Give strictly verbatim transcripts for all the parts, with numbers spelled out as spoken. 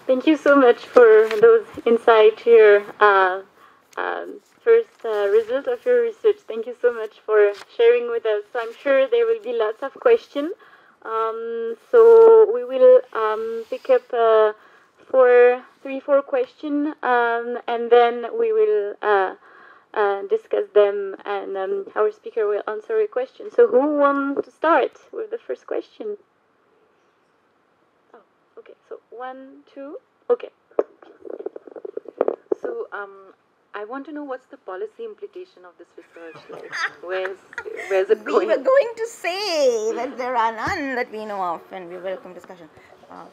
Thank you so much for those insights here. Uh, um, first uh, result of your research. Thank you so much for sharing with us. So I'm sure there will be lots of questions. Um, so we will um, pick up uh, four, three, four questions, um, and then we will uh, uh, discuss them, and um, our speaker will answer a question. So who wants to start with the first question? Oh, okay. So one, two, okay. So, um, I want to know what's the policy implication of this research? Like, where's where's it we going? We were going to say that there are none that we know of, and we welcome discussion. Uh,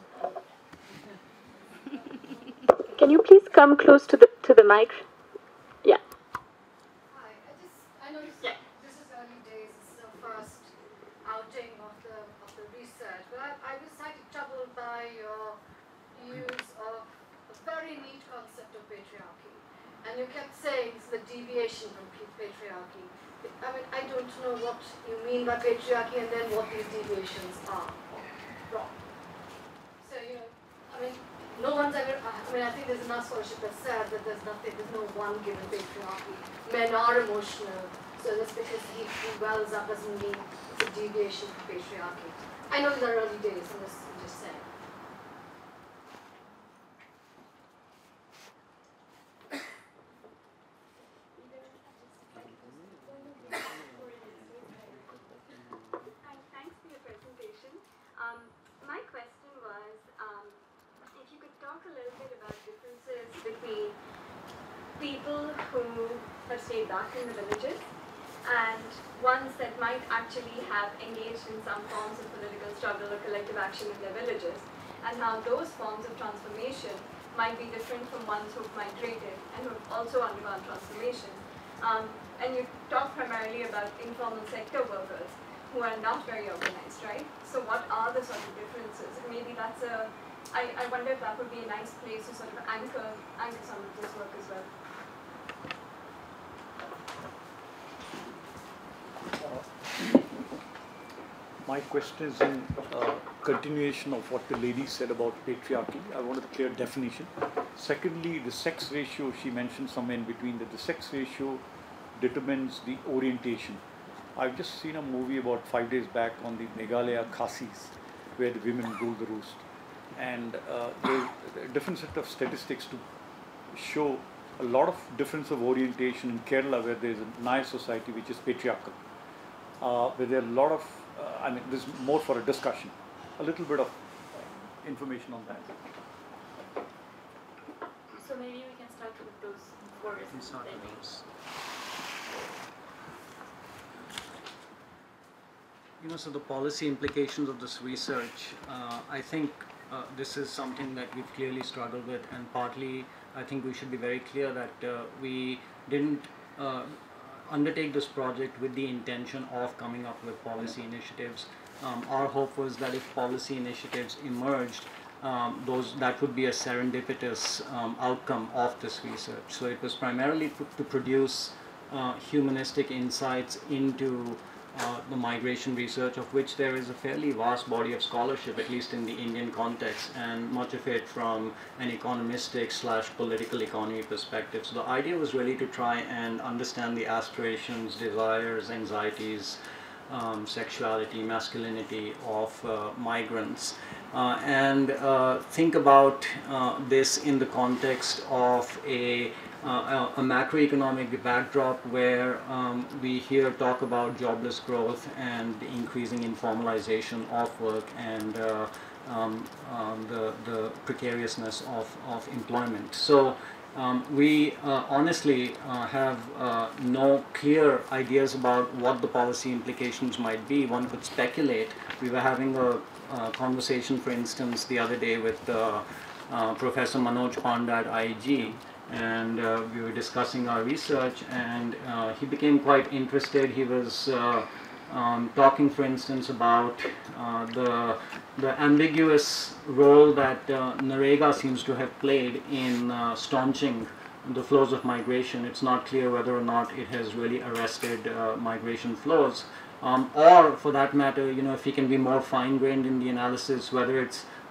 Can you please come close to the to the mic? Yeah. Hi, I just I know this, yeah. this is early days. This is the first outing of the of the research, but I, I was slightly troubled by your use of a very neat concept of patriarchy, and you kept saying it's the deviation from patriarchy. I mean, I don't know what you mean by patriarchy, and then what these deviations are from. So you know, I mean. No one's ever, I mean, I think there's enough scholarship that said that there's nothing, there's no one given patriarchy. Men are emotional, so just because he, he wells up doesn't mean it's a deviation from patriarchy. I know these are early days, I'm just, I'm just saying. Thanks for your presentation. Um, my question was, um, if you could talk a little bit about differences between people who have stayed back in the villages and ones that might actually have engaged in some forms of political struggle or collective action in their villages, and how those forms of transformation might be different from ones who have migrated and who have also undergone transformation. Um, and you talk primarily about informal sector workers who are not very organized, right? So what are the sort of differences? Maybe that's a I, I wonder if that would be a nice place to sort of anchor, anchor some of this work as well. Uh, my question is in uh, continuation of what the lady said about patriarchy. I wanted a clear definition. Secondly, the sex ratio, she mentioned somewhere in between that the sex ratio determines the orientation. I've just seen a movie about five days back on the Meghalaya Khasis, where the women rule the roost. And uh, there's a different set of statistics to show a lot of difference of orientation in Kerala, where there's a Nair society which is patriarchal, uh, where there are a lot of, uh, I mean, this is more for a discussion, a little bit of uh, information on that. So maybe we can start with those four results. You know, so the policy implications of this research, uh, I think uh, this is something that we've clearly struggled with, and partly I think we should be very clear that uh, we didn't uh, undertake this project with the intention of coming up with policy initiatives. Um, our hope was that if policy initiatives emerged, um, those that would be a serendipitous um, outcome of this research. So it was primarily to, to produce uh, humanistic insights into Uh, the migration research, of which there is a fairly vast body of scholarship, at least in the Indian context, and much of it from an economistic slash political economy perspective. So the idea was really to try and understand the aspirations, desires, anxieties, um, sexuality, masculinity of uh, migrants, uh, and uh, think about uh, this in the context of a Uh, a, a macroeconomic backdrop where um, we here talk about jobless growth and the increasing informalization of work and uh, um, um, the, the precariousness of, of employment. So um, we uh, honestly uh, have uh, no clear ideas about what the policy implications might be. One could speculate. We were having a, a conversation, for instance, the other day with uh, uh, Professor Manoj Panda at I I G, and uh, we were discussing our research, and uh, he became quite interested. He was uh, um, talking, for instance, about uh, the, the ambiguous role that uh, NREGA seems to have played in uh, staunching the flows of migration. It's not clear whether or not it has really arrested uh, migration flows, um, or for that matter, you know, if he can be more fine-grained in the analysis, whether it's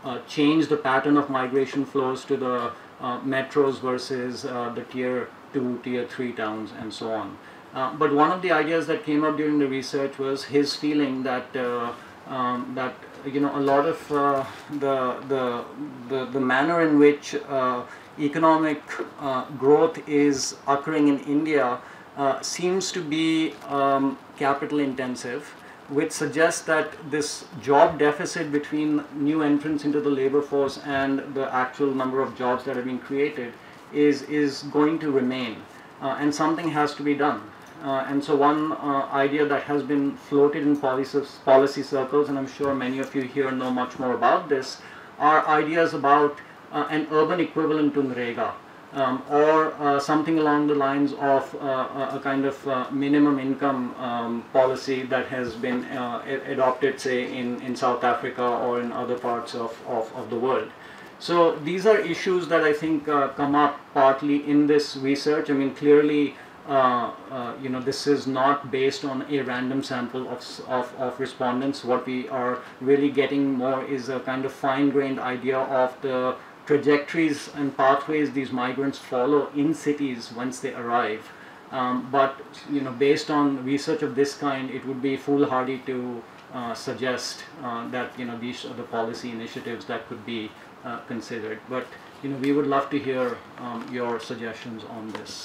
uh, change the pattern of migration flows to the uh, metros versus uh, the tier two, tier three towns and so on. Uh, but one of the ideas that came up during the research was his feeling that uh, um, that you know a lot of uh, the, the the the manner in which uh, economic uh, growth is occurring in India uh, seems to be um, capital intensive, which suggests that this job deficit between new entrants into the labor force and the actual number of jobs that have been created is is going to remain, uh, and something has to be done. Uh, and so one uh, idea that has been floated in policy, policy circles, and I'm sure many of you here know much more about this, are ideas about uh, an urban equivalent to NREGA, um, or uh, something along the lines of uh, a kind of uh, minimum income um, policy that has been uh, adopted, say, in, in South Africa or in other parts of, of, of the world. So these are issues that I think uh, come up partly in this research. I mean, clearly, Uh, uh, you know, this is not based on a random sample of, of, of respondents. What we are really getting more is a kind of fine-grained idea of the trajectories and pathways these migrants follow in cities once they arrive. Um, but, you know, based on research of this kind, it would be foolhardy to uh, suggest uh, that, you know, these are the policy initiatives that could be uh, considered. But, you know, we would love to hear um, your suggestions on this.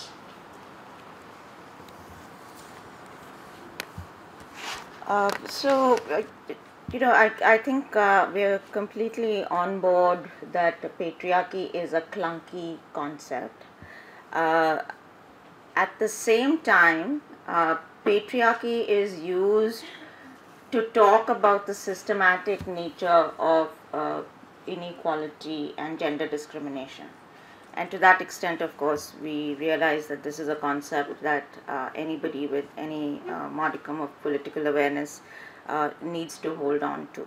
Uh, so, uh, you know, I, I think uh, we're completely on board that patriarchy is a clunky concept. Uh, at the same time, uh, patriarchy is used to talk about the systematic nature of uh, inequality and gender discrimination. And to that extent, of course, we realize that this is a concept that uh, anybody with any uh, modicum of political awareness uh, needs to hold on to.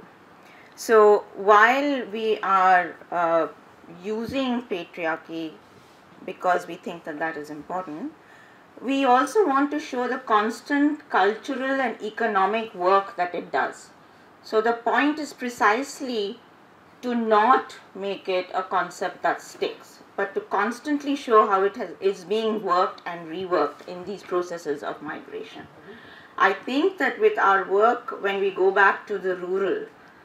So while we are uh, using patriarchy because we think that that is important, we also want to show the constant cultural and economic work that it does. So the point is precisely to not make it a concept that sticks, but to constantly show how it has, is being worked and reworked in these processes of migration. I think that with our work, when we go back to the rural,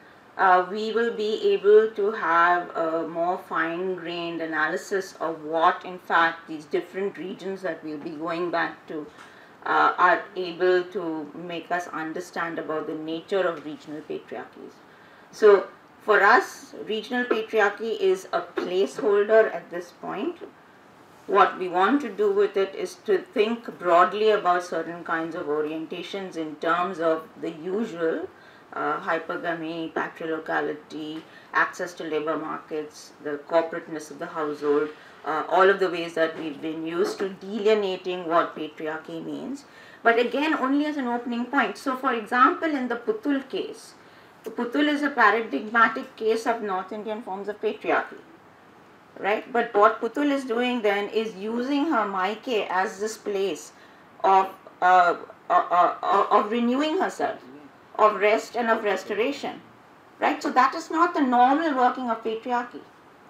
uh, we will be able to have a more fine-grained analysis of what, in fact, these different regions that we'll be going back to uh, are able to make us understand about the nature of regional patriarchies. So, for us, regional patriarchy is a placeholder at this point. What we want to do with it is to think broadly about certain kinds of orientations in terms of the usual uh, hypergamy, patrilocality, access to labor markets, the corporateness of the household, uh, all of the ways that we've been used to delineating what patriarchy means. But again, only as an opening point. So, for example, in the Putul case, Putul is a paradigmatic case of North Indian forms of patriarchy, right? But what Putul is doing then is using her Maike as this place of, uh, uh, uh, of renewing herself, of rest and of restoration, right? So that is not the normal working of patriarchy,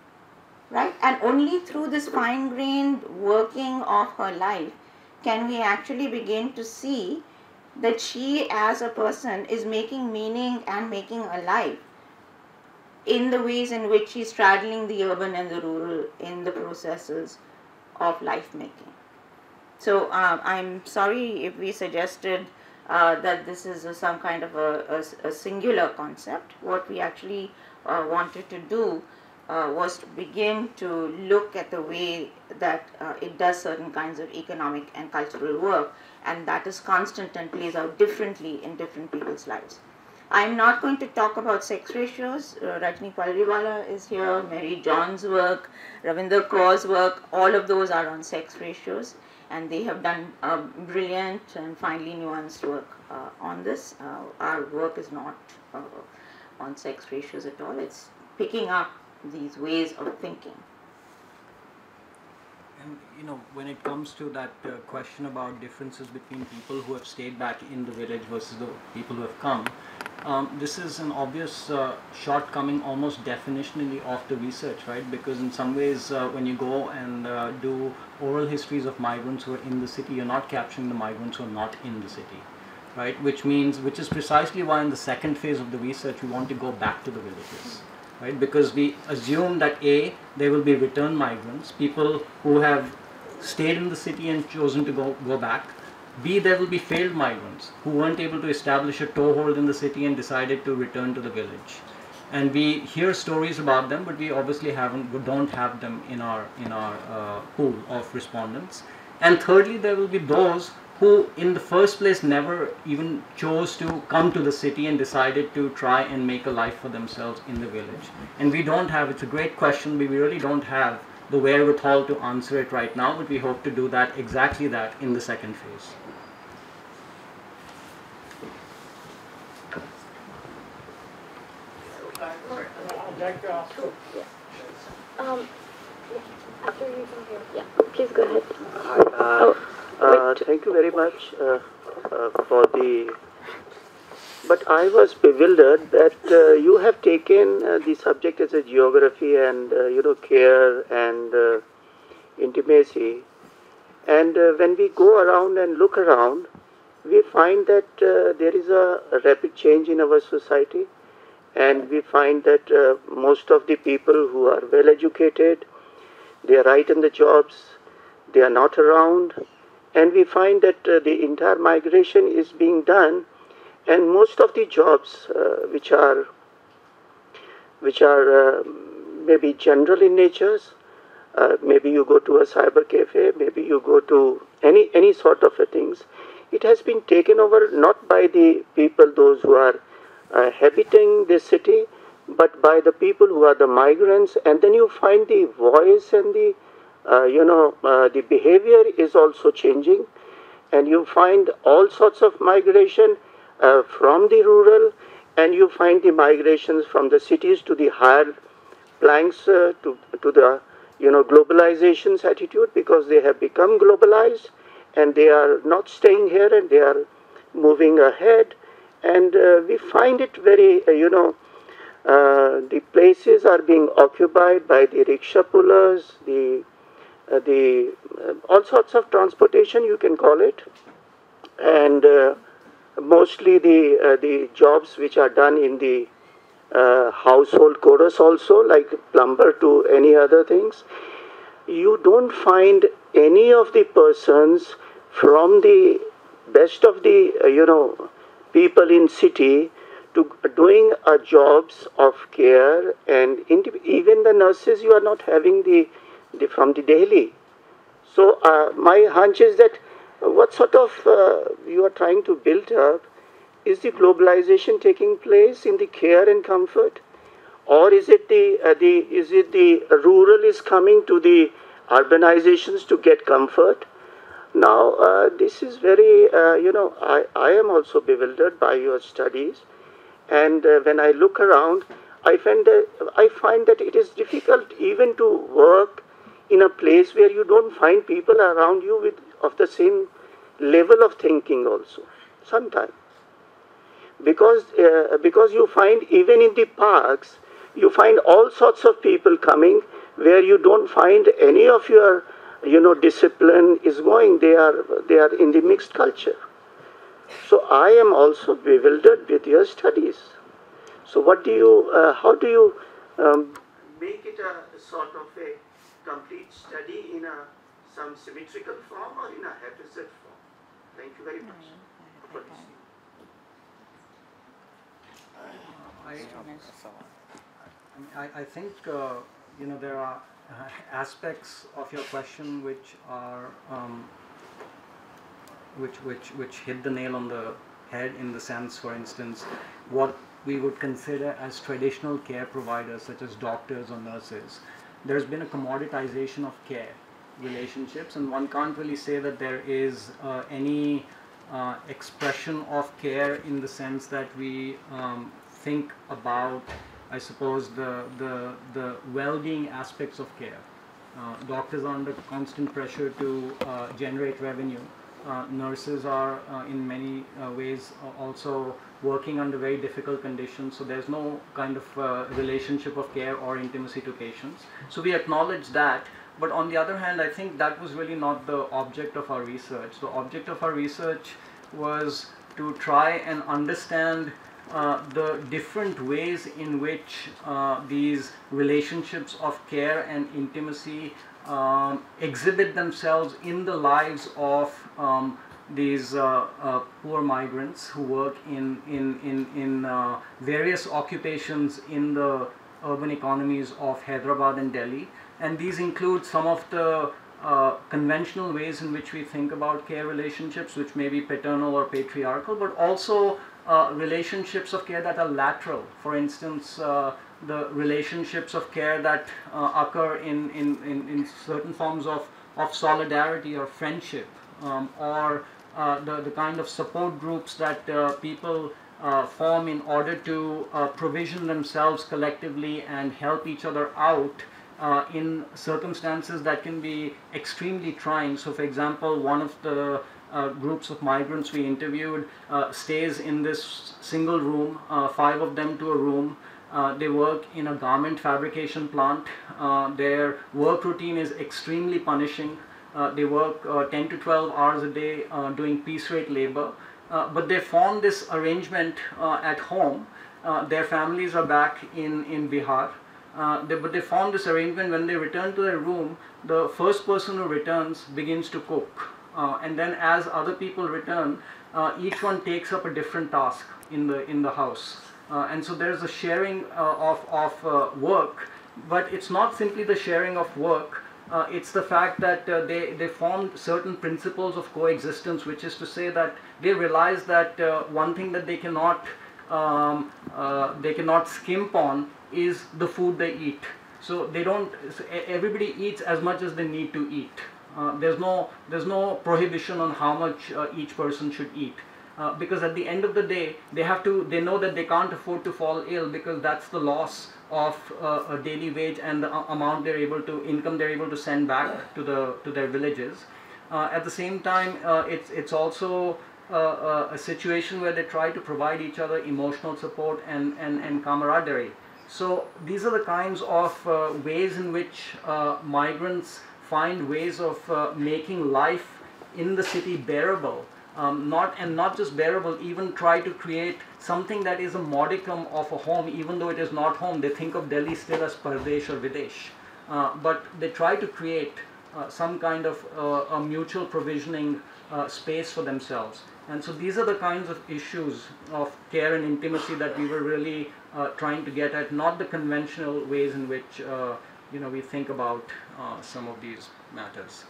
right? And only through this fine-grained working of her life can we actually begin to see that she as a person is making meaning and making alive in the ways in which she's straddling the urban and the rural in the processes of life making. So um, I'm sorry if we suggested uh, that this is a, some kind of a, a, a singular concept. What we actually uh, wanted to do uh, was to begin to look at the way that uh, it does certain kinds of economic and cultural work, and that is constant and plays out differently in different people's lives. I'm not going to talk about sex ratios. Uh, Rajni Palriwala is here, Mary John's work, Ravinder Kaur's work, all of those are on sex ratios, and they have done uh, brilliant and finely nuanced work uh, on this. Uh, our work is not uh, on sex ratios at all. It's picking up these ways of thinking. And, you know, when it comes to that uh, question about differences between people who have stayed back in the village versus the people who have come, Um, this is an obvious uh, shortcoming almost definitionally of the research, right? Because in some ways uh, when you go and uh, do oral histories of migrants who are in the city, you're not capturing the migrants who are not in the city, right? Which means, which is precisely why in the second phase of the research we want to go back to the villages, right? Because we assume that A, there will be return migrants, people who have stayed in the city and chosen to go, go back. B, there will be failed migrants who weren't able to establish a toehold in the city and decided to return to the village. And we hear stories about them, but we obviously haven't, we don't have them in our, in our uh, pool of respondents. And thirdly, there will be those who in the first place never even chose to come to the city and decided to try and make a life for themselves in the village. And we don't have, it's a great question, but we really don't have the wherewithal to answer it right now, but we hope to do that, exactly that, in the second phase. Um, after you come here. Yeah, please go ahead. Hi, uh, uh, thank you very much uh, uh, for the... But I was bewildered that uh, you have taken uh, the subject as a geography and, uh, you know, care and uh, intimacy. And uh, when we go around and look around, we find that uh, there is a, a rapid change in our society. And we find that uh, most of the people who are well educated, they are right in the jobs, they are not around. And we find that uh, the entire migration is being done, and most of the jobs uh, which are which are uh, maybe general in nature, uh, maybe you go to a cyber cafe, maybe you go to any any sort of a things, it has been taken over not by the people, those who are uh, habiting this city, but by the people who are the migrants. And then you find the voice and the uh, you know uh, the behavior is also changing, and you find all sorts of migration uh, from the rural, and you find the migrations from the cities to the higher planks, uh, to to the you know globalization's attitude, because they have become globalized and they are not staying here and they are moving ahead. And uh, we find it very, uh, you know, uh, the places are being occupied by the rickshaw pullers, the, uh, the uh, all sorts of transportation, you can call it, and uh, mostly the uh, the jobs which are done in the uh, household chorus also, like plumber to any other things. You don't find any of the persons from the best of the uh, you know people in city to doing uh, jobs of care, and even the nurses you are not having the, the from the daily. So uh, my hunch is that uh, what sort of uh, you are trying to build up, is the globalization taking place in the care and comfort, or is it the uh, the is it the rural is coming to the urbanizations to get comfort? Now, uh, this is very, uh, you know, I, I am also bewildered by your studies. And uh, when I look around, I find, that, I find that it is difficult even to work in a place where you don't find people around you with of the same level of thinking also, sometimes. Because, uh, because you find even in the parks, you find all sorts of people coming where you don't find any of your you know, discipline is going. They are, they are in the mixed culture. So I am also bewildered with your studies. So what do you, uh, how do you um, make it a sort of a complete study in a some symmetrical form or in a haphazard form? Thank you very much for this. I, I, I think, uh, you know, there are Uh, aspects of your question which are um, which which which hit the nail on the head, in the sense, for instance, what we would consider as traditional care providers such as doctors or nurses. There's been a commoditization of care relationships, and one can't really say that there is uh, any uh, expression of care in the sense that we um, think about, I suppose, the, the, the well-being aspects of care. Uh, doctors are under constant pressure to uh, generate revenue, Uh, nurses are uh, in many uh, ways uh, also working under very difficult conditions, so there's no kind of uh, relationship of care or intimacy to patients. So we acknowledge that, but on the other hand, I think that was really not the object of our research. The object of our research was to try and understand uh, the different ways in which uh, these relationships of care and intimacy um, exhibit themselves in the lives of um, these uh, uh, poor migrants who work in, in, in, in uh, various occupations in the urban economies of Hyderabad and Delhi. And these include some of the uh, conventional ways in which we think about care relationships, which may be paternal or patriarchal, but also uh, relationships of care that are lateral. For instance, uh, the relationships of care that uh, occur in, in, in, in certain forms of, of solidarity or friendship, um, or uh, the, the kind of support groups that uh, people uh, form in order to uh, provision themselves collectively and help each other out uh, in circumstances that can be extremely trying. So for example, one of the uh, groups of migrants we interviewed uh, stays in this single room, uh, five of them to a room. Uh, they work in a garment fabrication plant. Uh, their work routine is extremely punishing. Uh, they work uh, ten to twelve hours a day uh, doing piece rate labor. Uh, but they form this arrangement uh, at home. Uh, their families are back in, in Bihar. Uh, they, but they form this arrangement when they return to their room. The first person who returns begins to cook. Uh, and then as other people return, uh, each one takes up a different task in the, in the house. Uh, and so there's a sharing uh, of, of uh, work, but it's not simply the sharing of work, uh, it's the fact that uh, they, they formed certain principles of coexistence, which is to say that they realize that uh, one thing that they cannot, um, uh, they cannot skimp on is the food they eat. So they don't, everybody eats as much as they need to eat. Uh, there's no, there's no prohibition on how much uh, each person should eat. Uh, because at the end of the day, they have to, they know that they can't afford to fall ill because that's the loss of uh, a daily wage and the amount they're able to, income they're able to send back to the to their villages. Uh, at the same time, uh, it's it's also uh, uh, a situation where they try to provide each other emotional support and and, and camaraderie. So these are the kinds of uh, ways in which uh, migrants find ways of uh, making life in the city bearable. Um, not and not just bearable, even try to create something that is a modicum of a home, even though it is not home. They think of Delhi still as Pardesh or Videsh, uh, but they try to create uh, some kind of uh, a mutual provisioning uh, space for themselves. And so these are the kinds of issues of care and intimacy that we were really uh, trying to get at, not the conventional ways in which uh, you know we think about uh, some of these matters.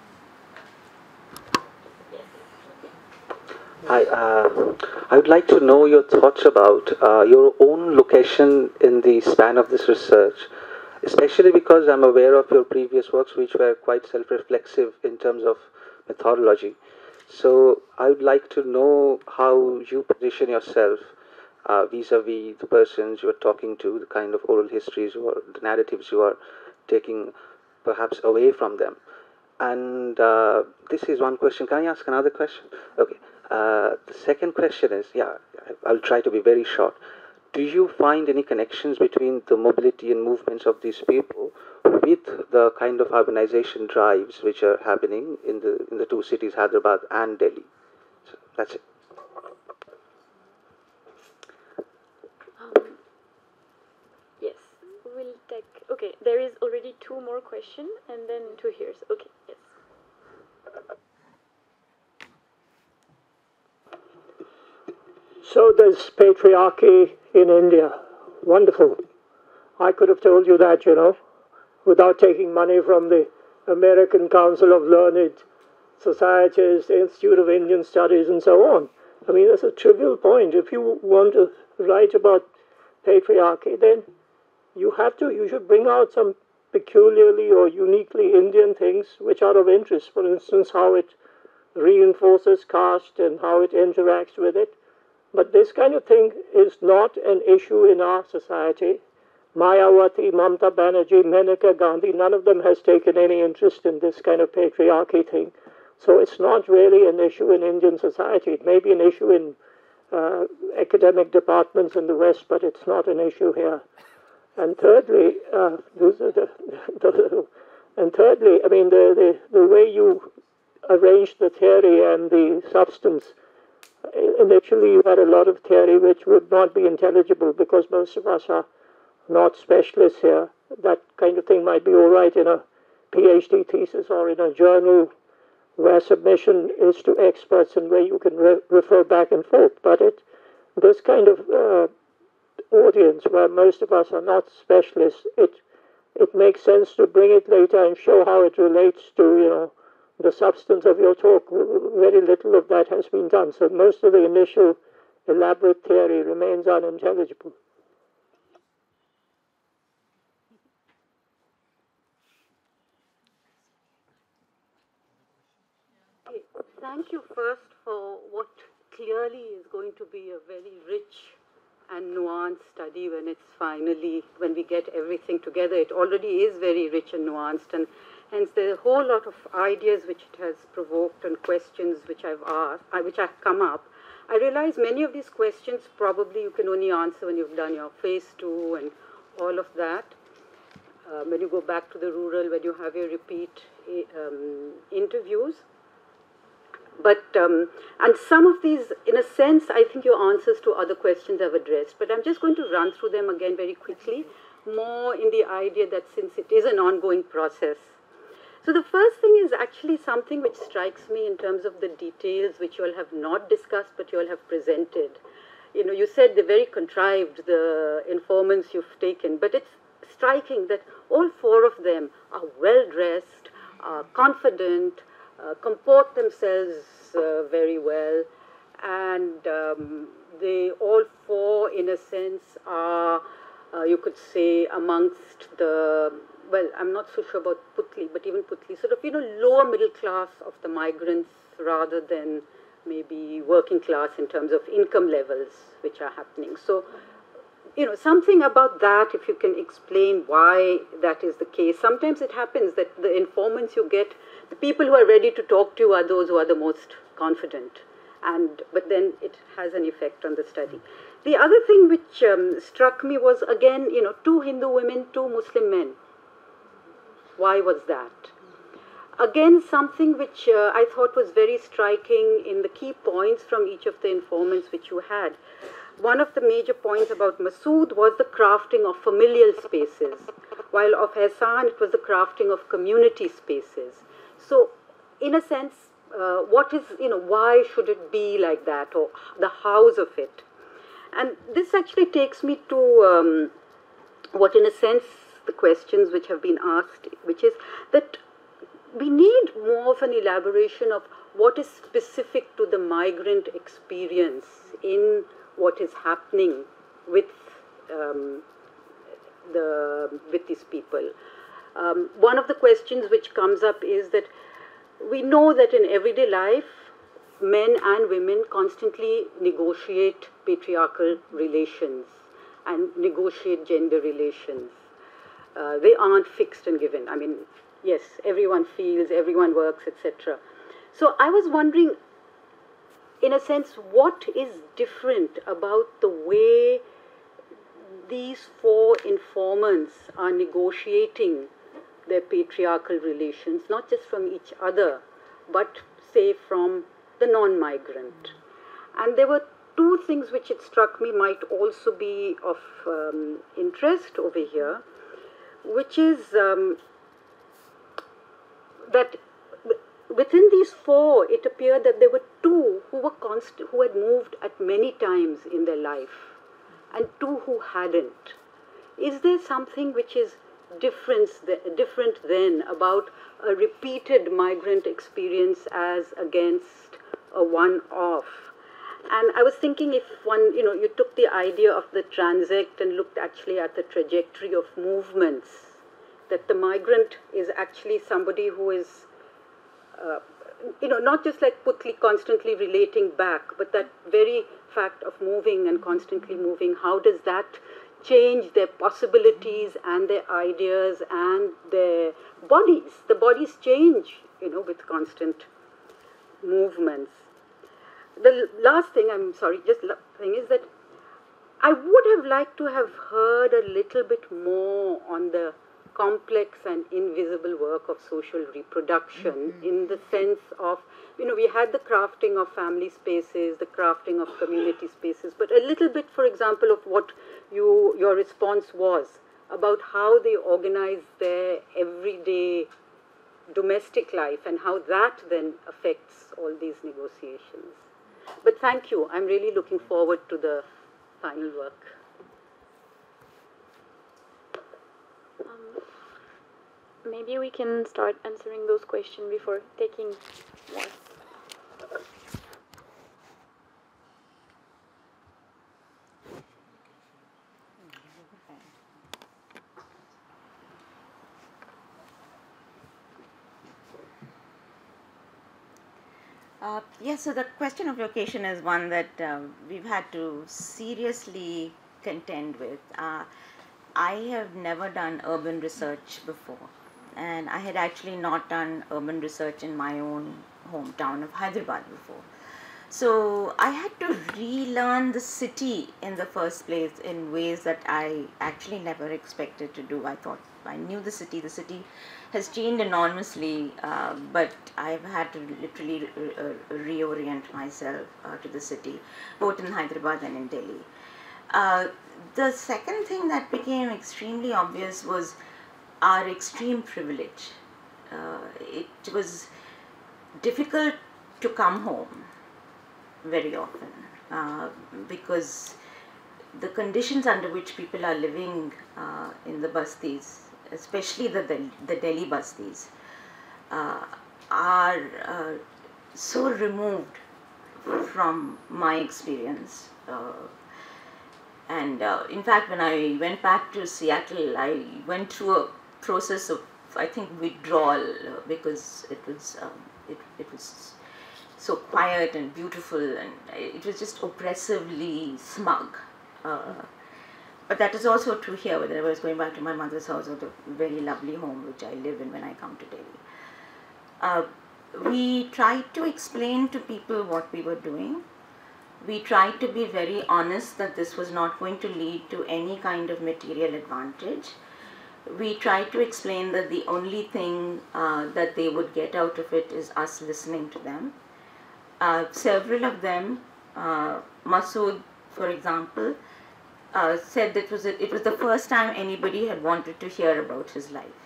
Hi, uh, I would like to know your thoughts about uh, your own location in the span of this research, especially because I'm aware of your previous works which were quite self-reflexive in terms of methodology. So I would like to know how you position yourself uh, vis-a-vis the persons you are talking to, the kind of oral histories or the narratives you are taking perhaps away from them. And uh, this is one question. Can I ask another question? Okay. Uh, the second question is, yeah, I'll try to be very short. Do you find any connections between the mobility and movements of these people with the kind of urbanization drives which are happening in the in the two cities, Hyderabad and Delhi? So that's it. Um, yes, we'll take. Okay, there is already two more questions and then two here. Okay, yes. So there's patriarchy in India. Wonderful. I could have told you that, you know, without taking money from the American Council of Learned Societies, the Institute of Indian Studies, and so on. I mean, that's a trivial point. If you want to write about patriarchy, then you have to, you should bring out some peculiarly or uniquely Indian things which are of interest. For instance, how it reinforces caste and how it interacts with it. But this kind of thing is not an issue in our society. Mayawati, Mamata Banerjee, Maneka Gandhi, none of them has taken any interest in this kind of patriarchy thing. So it's not really an issue in Indian society. It may be an issue in uh, academic departments in the West, but it's not an issue here. And thirdly, uh, those are the, the, and thirdly, I mean, the, the, the way you arrange the theory and the substance, initially you had a lot of theory which would not be intelligible because most of us are not specialists here. That kind of thing might be all right in a PhD thesis or in a journal where submission is to experts and where you can re refer back and forth. But it, this kind of uh, audience where most of us are not specialists, it, it makes sense to bring it later and show how it relates to, you know, the substance of your talk. Very little of that has been done. So most of the initial elaborate theory remains unintelligible. Thank you first for what clearly is going to be a very rich and nuanced study when it's finally, when we get everything together. It already is very rich and nuanced, and hence there's a whole lot of ideas which it has provoked and questions which I've asked, uh, which have come up. I realize many of these questions probably you can only answer when you've done your phase two and all of that. Uh, when you go back to the rural, when you have your repeat um, interviews. But, um, and some of these, in a sense, I think your answers to other questions I've addressed. But I'm just going to run through them again very quickly, more in the idea that since it is an ongoing process. So the first thing is actually something which strikes me in terms of the details which you all have not discussed, but you all have presented. You know, you said they're very contrived, the informants you've taken, but it's striking that all four of them are well-dressed, are confident, Uh, comport themselves uh, very well, and um, they all four, in a sense, are, uh, you could say, amongst the, well, I'm not so sure about Putli, but even Putli, sort of, you know, lower middle class of the migrants rather than maybe working class in terms of income levels which are happening. So, you know, something about that, if you can explain why that is the case. Sometimes it happens that the informants you get, the people who are ready to talk to you are those who are the most confident, and but then it has an effect on the study. The other thing which um, struck me was, again, you know, two Hindu women, two Muslim men. Why was that? Again, something which uh, I thought was very striking in the key points from each of the informants which you had. One of the major points about Masood was the crafting of familial spaces, while of Ehsan it was the crafting of community spaces. So, in a sense, uh, what is, you know, why should it be like that, or the hows of it? And this actually takes me to um, what, in a sense, the questions which have been asked, which is that we need more of an elaboration of what is specific to the migrant experience in what is happening with um, the with these people. Um, one of the questions which comes up is that we know that in everyday life, men and women constantly negotiate patriarchal relations and negotiate gender relations. Uh, they aren't fixed and given. I mean, yes, everyone feels, everyone works, et cetera. So I was wondering, in a sense, what is different about the way these four informants are negotiating their patriarchal relations, not just from each other, but say from the non-migrant. And there were two things which it struck me might also be of um, interest over here, which is um, that within these four, it appeared that there were two who were const who had moved at many times in their life, and two who hadn't. Is there something which is difference the, different then about a repeated migrant experience as against a one-off? And I was thinking, if one, you know, you took the idea of the transect and looked actually at the trajectory of movements, that the migrant is actually somebody who is, uh, you know, not just like Putli constantly relating back, but that very fact of moving and constantly moving, how does that change their possibilities and their ideas and their bodies? The bodies change, you know, with constant movements. The last thing, I'm sorry, just la- thing is that I would have liked to have heard a little bit more on the complex and invisible work of social reproduction, mm-hmm. in the sense of, you know, we had the crafting of family spaces, the crafting of community spaces, but a little bit, for example, of what you your response was about how they organize their everyday domestic life and how that then affects all these negotiations. But thank you. I'm really looking forward to the final work. Um, maybe we can start answering those questions before taking more. Uh, yes, so the question of location is one that uh, we've had to seriously contend with. Uh, I have never done urban research before, and I had actually not done urban research in my own hometown of Hyderabad before. So I had to relearn the city in the first place in ways that I actually never expected to do. I thought I knew the city. The city has changed enormously, uh, but I've had to literally re- uh, reorient myself uh, to the city, both in Hyderabad and in Delhi. Uh, the second thing that became extremely obvious was our extreme privilege. Uh, it was difficult to come home very often uh, because the conditions under which people are living uh, in the bastis, especially the, the, the Delhi bastis, uh, are uh, so removed from my experience. Uh, and uh, in fact, when I went back to Seattle, I went through a process of, I think, withdrawal uh, because it was um, it, it was so quiet and beautiful, and it was just oppressively smug. Uh, but that is also true here, whether I was going back to my mother's house or the very lovely home which I live in when I come to Delhi. Uh, we tried to explain to people what we were doing. We tried to be very honest that this was not going to lead to any kind of material advantage. We tried to explain that the only thing uh, that they would get out of it is us listening to them. Uh, several of them, uh, Masood, for example, uh, said that it was, a, it was the first time anybody had wanted to hear about his life.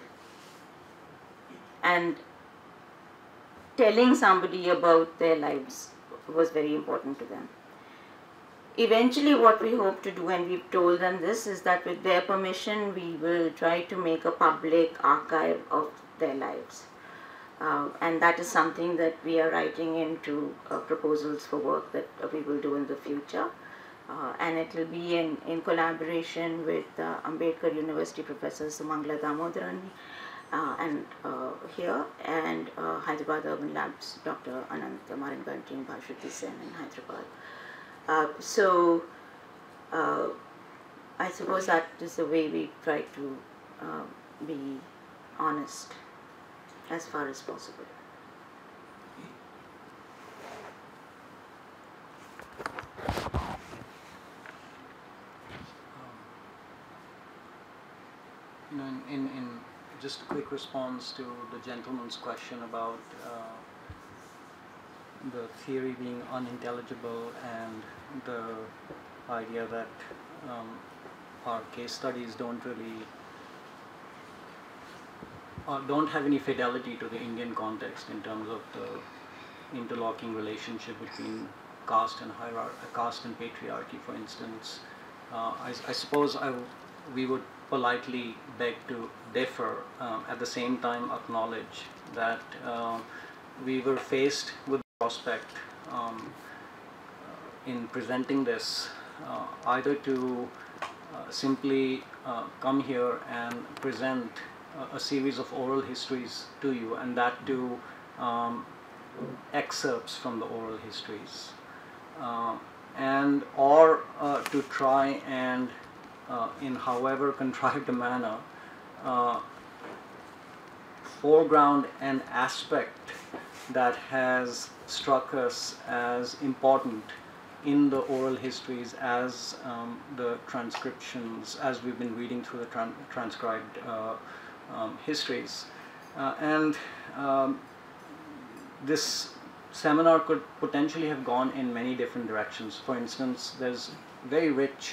And telling somebody about their lives was very important to them. Eventually what we hope to do, and we've told them this, is that with their permission we will try to make a public archive of their lives. Uh, and that is something that we are writing into uh, proposals for work that uh, we will do in the future. Uh, and it will be in, in collaboration with uh, Ambedkar University Professor Sumangala Damodaran uh, and uh, here, and uh, Hyderabad Urban Labs, Doctor Anant Maranganti and Bhashwati Sen in Hyderabad. Uh, so, uh, I suppose that is the way we try to uh, be honest as far as possible. You know, in, in, in just a quick response to the gentleman's question about uh, the theory being unintelligible and the idea that um, our case studies don't really Uh, don't have any fidelity to the Indian context in terms of the interlocking relationship between caste and hierarchy, caste and patriarchy, for instance. Uh, I, I suppose I w we would politely beg to differ, um, at the same time acknowledge that uh, we were faced with the prospect um, in presenting this uh, either to uh, simply uh, come here and present a series of oral histories to you, and that to um, excerpts from the oral histories, uh, and or uh, to try and uh, in however contrived a manner uh, foreground an aspect that has struck us as important in the oral histories, as um, the transcriptions, as we've been reading through the tran transcribed uh, um, histories. Uh, and um, this seminar could potentially have gone in many different directions. For instance, there's very rich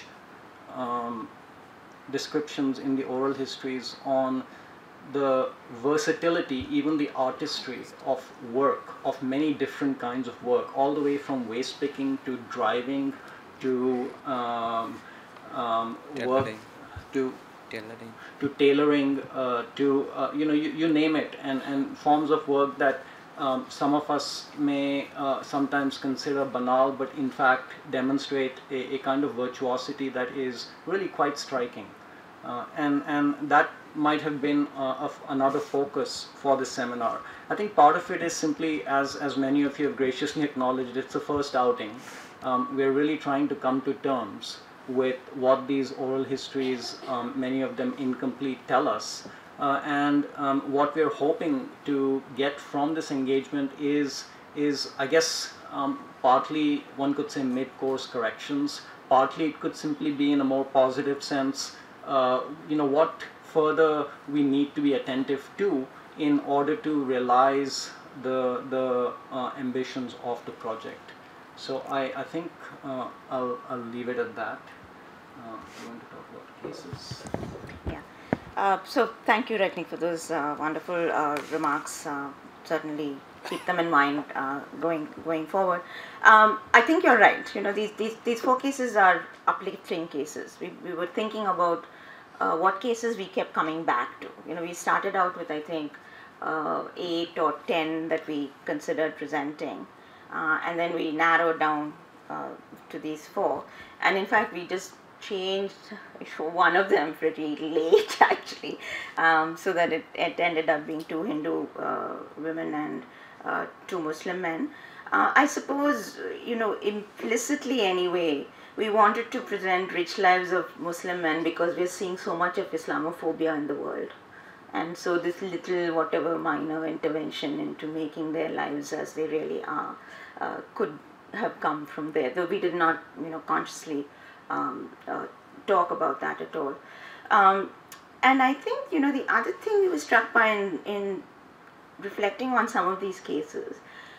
um, descriptions in the oral histories on the versatility, even the artistry of work, of many different kinds of work, all the way from waste picking to driving to um, um, work, to tailoring, to tailoring, uh, to uh, you know, you, you name it, and and forms of work that um, some of us may uh, sometimes consider banal, but in fact demonstrate a, a kind of virtuosity that is really quite striking, uh, and and that might have been uh, of another focus for this seminar. I think part of it is simply, as as many of you have graciously acknowledged, it's the first outing. Um, we're really trying to come to terms with what these oral histories, um, many of them incomplete, tell us. Uh, and um, what we're hoping to get from this engagement is, is I guess, um, partly one could say mid-course corrections, partly it could simply be in a more positive sense, uh, you know, what further we need to be attentive to in order to realize the, the uh, ambitions of the project. So I, I think uh, I'll, I'll leave it at that. Uh, you want to talk about cases? Yeah. Uh, so thank you, Rajni, for those uh, wonderful uh, remarks. Uh, certainly keep them in mind uh, going going forward. Um, I think you're right. You know, these these these four cases are uplifting cases. We we were thinking about uh, what cases we kept coming back to. You know, we started out with I think uh, eight or ten that we considered presenting. Uh, and then we narrowed down uh, to these four, and in fact we just changed one of them pretty late actually, um, so that it, it ended up being two Hindu uh, women and uh, two Muslim men. Uh, I suppose, you know, implicitly anyway, we wanted to present rich lives of Muslim men because we're seeing so much of Islamophobia in the world. And so this little, whatever minor intervention into making their lives as they really are uh, could have come from there, though we did not, you know, consciously um, uh, talk about that at all. Um, and I think, you know, the other thing we were struck by in, in reflecting on some of these cases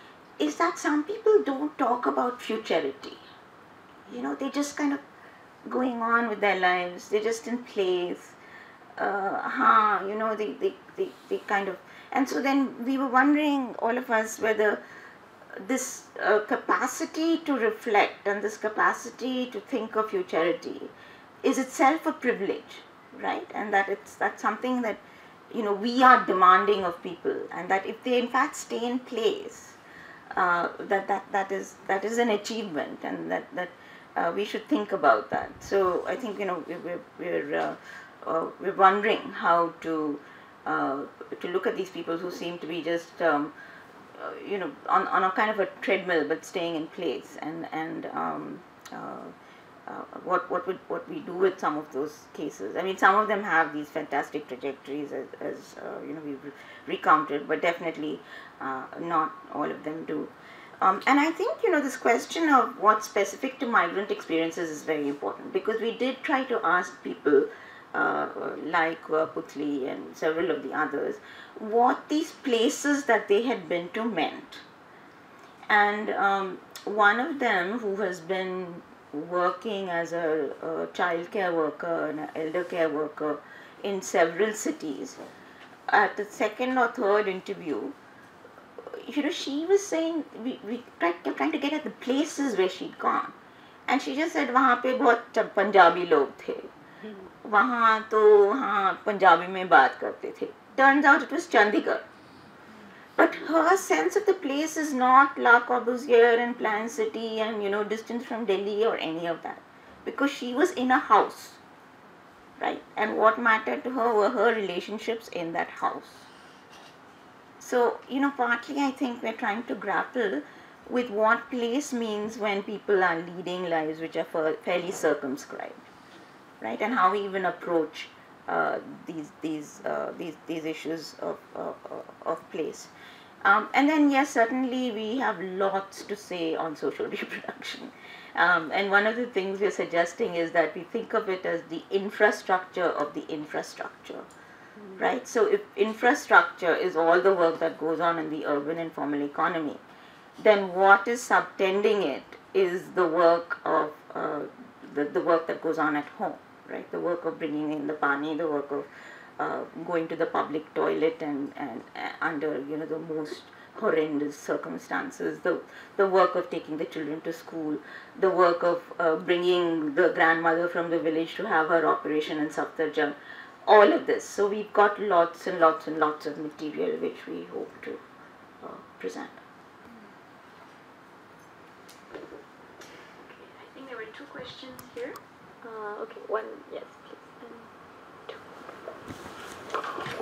is that some people don't talk about futurity. You know, they're just kind of going on with their lives, they're just in place. Uh, huh, you know, they, they, they, they kind of, and so then we were wondering, all of us, whether this uh, capacity to reflect and this capacity to think of futurity is itself a privilege, right? And that it's, that's something that, you know, we are demanding of people, and that if they in fact stay in place, uh, that, that, that, is, that is an achievement, and that, that uh, we should think about that. So I think, you know, we, we're, we're uh, Uh, we're wondering how to uh, to look at these people who seem to be just um, uh, you know on, on a kind of a treadmill but staying in place, and and um, uh, uh, what what would what we do with some of those cases. I mean, some of them have these fantastic trajectories as, as uh, you know we've recounted, but definitely uh, not all of them do. Um, and I think, you know, this question of what's specific to migrant experiences is very important, because we did try to ask people Uh, like uh, Putli and several of the others, what these places that they had been to meant. And um, one of them, who has been working as a, a child care worker and an elder care worker in several cities, at the second or third interview, you know, she was saying, we, we tried, kept trying to get at the places where she'd gone. And she just said, वहाँ पे बहुत पंजाबी लोग थे, वहाँ तो हाँ पंजाबी में बात करते थे. Turns out it was Chandigarh. But her sense of the place is not La Corbusier and Plan City and, you know, distance from Delhi or any of that. Because she was in a house, right? And what mattered to her were her relationships in that house. So, you know, partly I think we're trying to grapple with what place means when people are leading lives which are fairly circumscribed. Right, and how we even approach uh, these these uh, these these issues of uh, of place. Um, and then, yes, certainly we have lots to say on social reproduction. Um, and one of the things we're suggesting is that we think of it as the infrastructure of the infrastructure, mm-hmm. right? So if infrastructure is all the work that goes on in the urban informal economy, then what is subtending it is the work of uh, the, the work that goes on at home, right? The work of bringing in the pani, the work of uh, going to the public toilet and, and uh, under, you know, the most horrendous circumstances, the, the work of taking the children to school, the work of uh, bringing the grandmother from the village to have her operation in Safdarjung, all of this. So we've got lots and lots and lots of material which we hope to uh, present. I think there were two questions here. Uh, okay, one, yes, please. And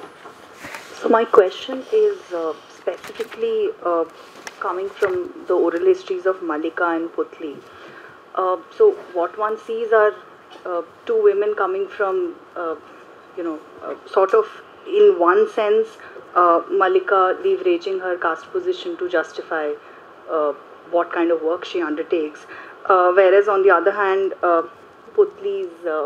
two. So my question is uh, specifically uh, coming from the oral histories of Mallika and Putli. Uh, so what one sees are uh, two women coming from, uh, you know, uh, sort of in one sense, uh, Mallika leveraging her caste position to justify uh, what kind of work she undertakes. Uh, whereas on the other hand, uh, Putli's uh,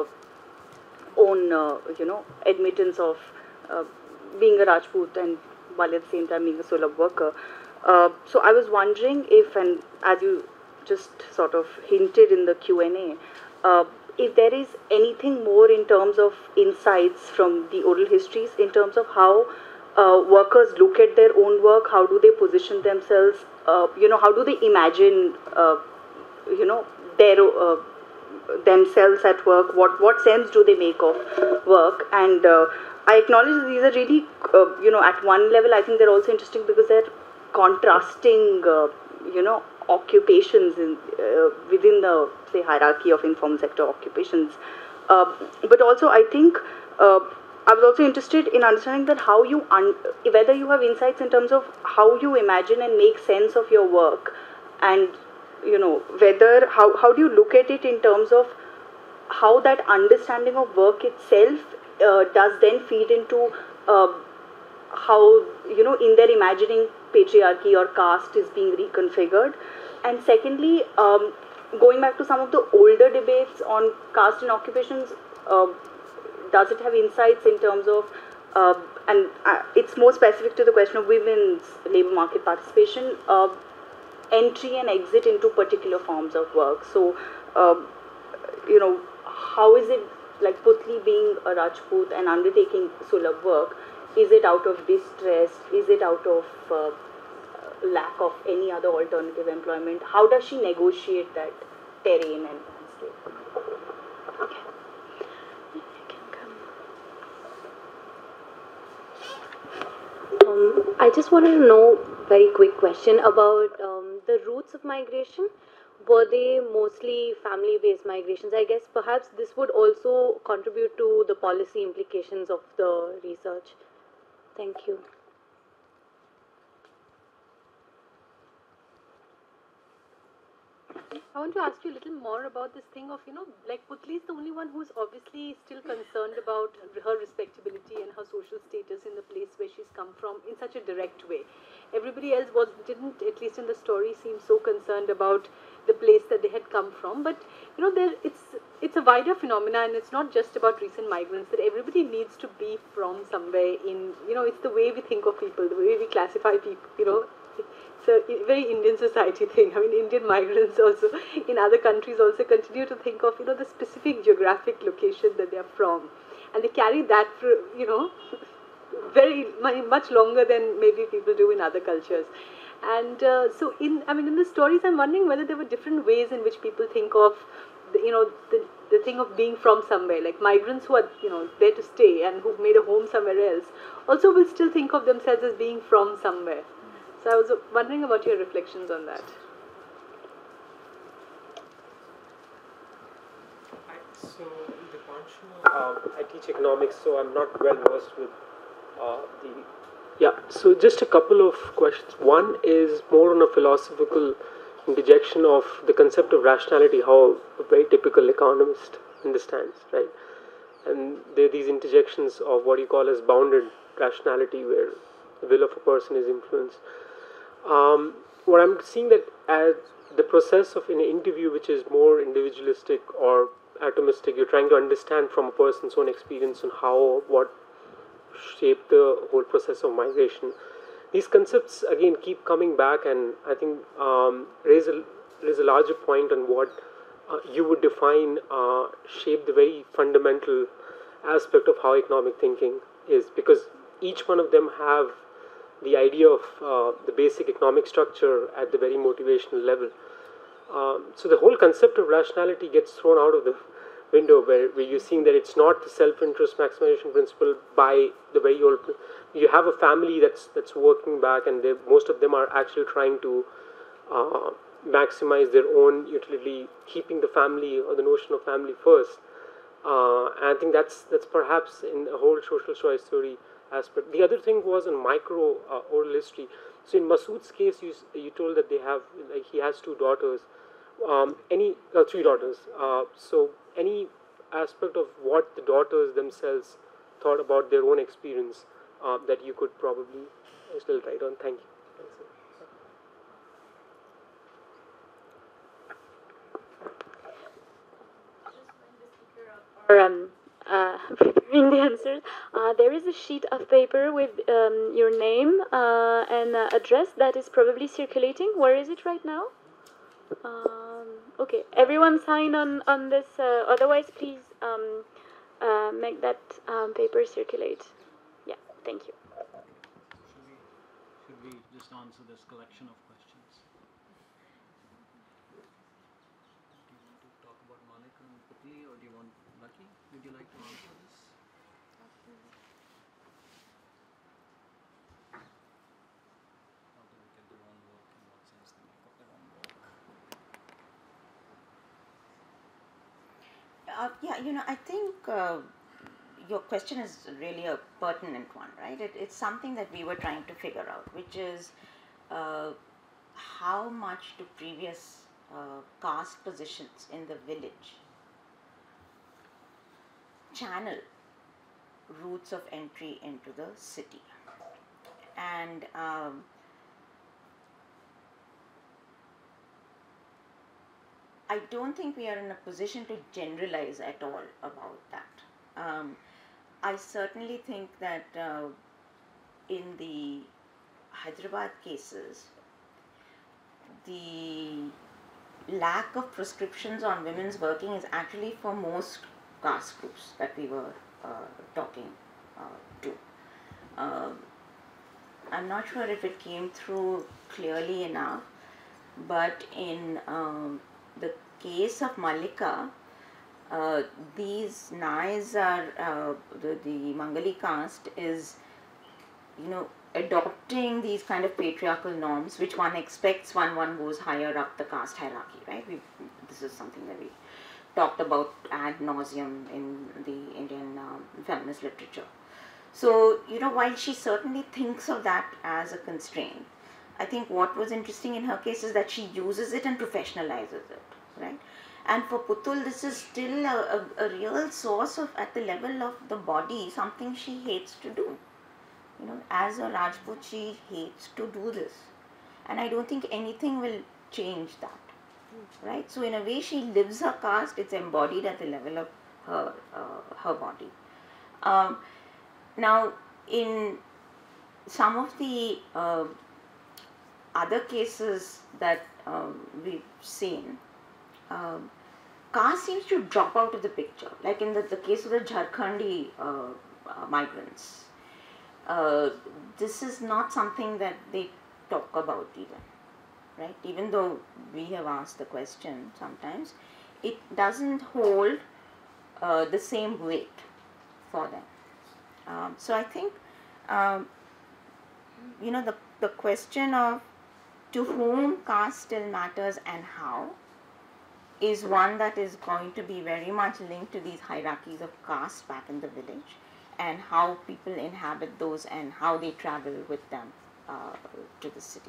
own, uh, you know, admittance of uh, being a Rajput and while at the same time being a Sulabh worker. Uh, so I was wondering if, and as you just sort of hinted in the Q and A, uh, if there is anything more in terms of insights from the oral histories in terms of how uh, workers look at their own work, how do they position themselves, uh, you know, how do they imagine, uh, you know, their uh, themselves at work, what, what sense do they make of work, and uh, I acknowledge that these are really, uh, you know, at one level I think they're also interesting because they're contrasting, uh, you know, occupations in, uh, within the, say, hierarchy of informal sector occupations. Uh, but also I think, uh, I was also interested in understanding that how you, un whether you have insights in terms of how you imagine and make sense of your work, and, you know, whether, how, how do you look at it in terms of how that understanding of work itself uh, does then feed into uh, how, you know, in their imagining patriarchy or caste is being reconfigured. And secondly, um, going back to some of the older debates on caste and occupations, uh, does it have insights in terms of, uh, and uh, it's more specific to the question of women's labour market participation, uh, entry and exit into particular forms of work. So, uh, you know, how is it, like Putli being a Rajput and undertaking Sulabh work, is it out of distress, is it out of uh, lack of any other alternative employment? How does she negotiate that terrain and landscape? Okay. You can come. Um, I just wanted to know, very quick question about um, the routes of migration. Were they mostly family-based migrations? I guess perhaps this would also contribute to the policy implications of the research. Thank you. I want to ask you a little more about this thing of, you know, like Putli is the only one who's obviously still concerned about her respectability and her social status in the place where she's come from in such a direct way. Everybody else was didn't, at least in the story, seem so concerned about the place that they had come from. But, you know, there it's it's a wider phenomena, and it's not just about recent migrants, that everybody needs to be from somewhere in, you know, it's the way we think of people, the way we classify people, you know. It's a very Indian society thing. I mean, Indian migrants also in other countries also continue to think of, you know, the specific geographic location that they are from, and they carry that for, you know, very much longer than maybe people do in other cultures. And uh, so, in I mean, in the stories, I'm wondering whether there were different ways in which people think of, the, you know, the the thing of being from somewhere. Like migrants who are, you know, there to stay and who've made a home somewhere else, also will still think of themselves as being from somewhere. So I was wondering about your reflections on that. So, Dipanshu, um, I teach economics, so I'm not well versed with uh, the... Yeah, so just a couple of questions. One is more on a philosophical interjection of the concept of rationality, how a very typical economist understands, right? And there are these interjections of what you call as bounded rationality, where the will of a person is influenced. Um, what I'm seeing that as the process of an interview which is more individualistic or atomistic, you're trying to understand from a person's own experience on how, what shaped the whole process of migration. These concepts again keep coming back, and I think um, raise, a, raise a larger point on what uh, you would define uh, shape the very fundamental aspect of how economic thinking is, because each one of them have the idea of uh, the basic economic structure at the very motivational level. Um, so the whole concept of rationality gets thrown out of the window, where, where you're seeing that it's not the self-interest maximization principle by the very old. You have a family that's that's working back, and most of them are actually trying to uh, maximize their own utility, keeping the family or the notion of family first. Uh, and I think that's that's perhaps in the whole social choice theory aspect. The other thing was in micro uh, oral history. So in Masood's case, you you told that they have like he has two daughters, um, any uh, three daughters. Uh, so any aspect of what the daughters themselves thought about their own experience uh, that you could probably still write on. Thank you. For um, uh, preparing the answers, uh, there is a sheet of paper with um, your name uh, and uh, address that is probably circulating. Where is it right now? Um, okay, everyone sign on on this. Uh, otherwise, please um, uh, make that um, paper circulate. Yeah, thank you. Should we, should we just answer this collection of questions? Do you want to talk about Malika and Putli, or do you want Lucky? Would you like to answer this? How do they get their own work? In what sense they make up their own work? Uh, yeah, you know, I think uh, your question is really a pertinent one, right? It, it's something that we were trying to figure out, which is uh, how much do previous uh, caste positions in the village channel routes of entry into the city. And um, I don't think we are in a position to generalize at all about that. Um, I certainly think that uh, in the Hyderabad cases, the lack of prescriptions on women's working is actually for most caste groups that we were uh, talking uh, to. Uh, I'm not sure if it came through clearly enough, but in um, the case of Malika, uh, these Nais are, uh, the, the Mangali caste is, you know, adopting these kind of patriarchal norms, which one expects when one goes higher up the caste hierarchy, right? We, this is something that we talked about ad nauseum in the Indian um, feminist literature. So, you know, while she certainly thinks of that as a constraint, I think what was interesting in her case is that she uses it and professionalizes it, right? And for Putul, this is still a, a, a real source of, at the level of the body, something she hates to do. You know, as a Rajput, she hates to do this. And I don't think anything will change that, right? So in a way, she lives her caste, it's embodied at the level of her, uh, her body. Um, now, in some of the uh, other cases that um, we've seen, um, caste seems to drop out of the picture. Like in the, the case of the Jharkhandi uh, uh, migrants, uh, this is not something that they talk about even, right? Even though we have asked the question sometimes, it doesn't hold uh, the same weight for them. Um, so I think, um, you know, the, the question of to whom caste still matters and how is one that is going to be very much linked to these hierarchies of caste back in the village and how people inhabit those and how they travel with them uh, to the city.